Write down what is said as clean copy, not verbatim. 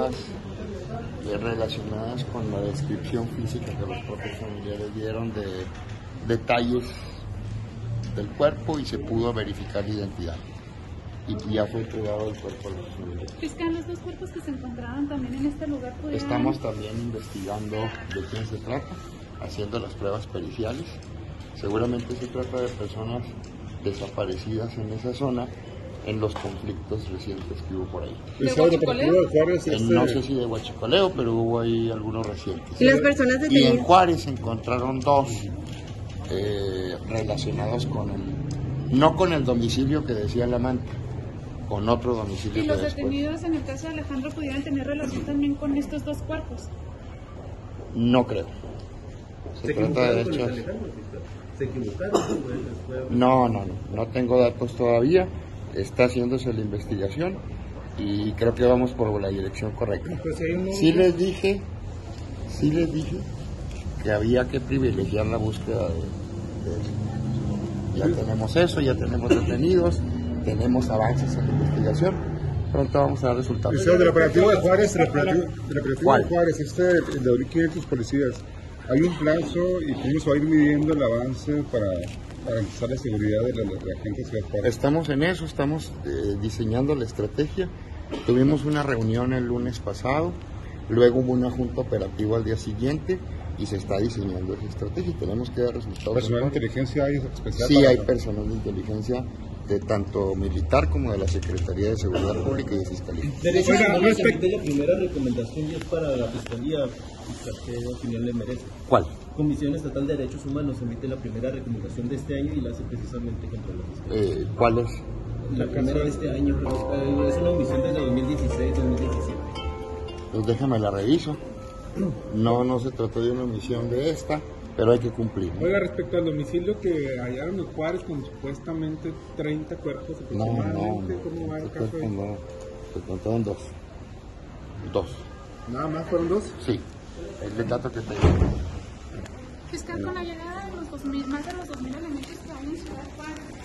pruebas relacionadas con la descripción física que los propios familiares dieron de detalles del cuerpo y se pudo verificar la identidad. Y ya fue entregado el cuerpo a los familiares. Fiscal, los dos cuerpos que se encontraban también en este lugar pudieron... Estamos también investigando de quién se trata, haciendo las pruebas periciales. Seguramente se trata de personas desaparecidas en esa zona en los conflictos recientes que hubo por ahí. ¿De Huachicoleo? No sé si de Huachicoleo, pero hubo ahí algunos recientes. ¿Y las personas detenidas? Y en Juárez encontraron dos relacionados con no con el domicilio que decía la manta, con otro domicilio. ¿Y los después. detenidos en el caso de Alejandro pudieran tener relación también con estos dos cuerpos? No creo. Se trata de hechos. ¿Se equivocaron? No tengo datos todavía. Está haciéndose la investigación y creo que vamos por la dirección correcta. Sí les dije que había que privilegiar la búsqueda de ya tenemos eso, ya tenemos detenidos, tenemos avances en la investigación, pronto vamos a dar resultados. Del operativo de Juárez, de Juárez, de 2.500 policías, ¿hay un plazo y cómo se va a ir midiendo el avance para garantizar la seguridad de la gente de Ciudad Juárez? Estamos en eso, estamos diseñando la estrategia. Tuvimos una reunión el lunes pasado, luego hubo una junta operativa al día siguiente y se está diseñando esa estrategia y tenemos que dar resultados. ¿Personal de inteligencia hay especial? Sí, hay personal de inteligencia de tanto militar como de la Secretaría de Seguridad Pública y de Fiscalía. Derechos humanos emite la primera recomendación y es para la Fiscalía. ¿Qué opinión le merece? ¿Cuál? Comisión Estatal de Derechos Humanos emite la primera recomendación de este año y la hace precisamente contra la Fiscalía. ¿Cuál es? La primera de este año, pero es una omisión desde 2016-2017. Pues déjame la reviso. No se trató de una omisión de esta, pero hay que cumplir. Oiga, respecto al domicilio que hallaron en Juárez con supuestamente 30 cuerpos aproximadamente, ¿cómo va el caso ahí? Se contaron dos. ¿Nada más fueron dos? Sí, es el dato que tengo. Fiscal, con la llegada de los 2000, más de los 2.000 elementos que hay en Ciudad Juárez,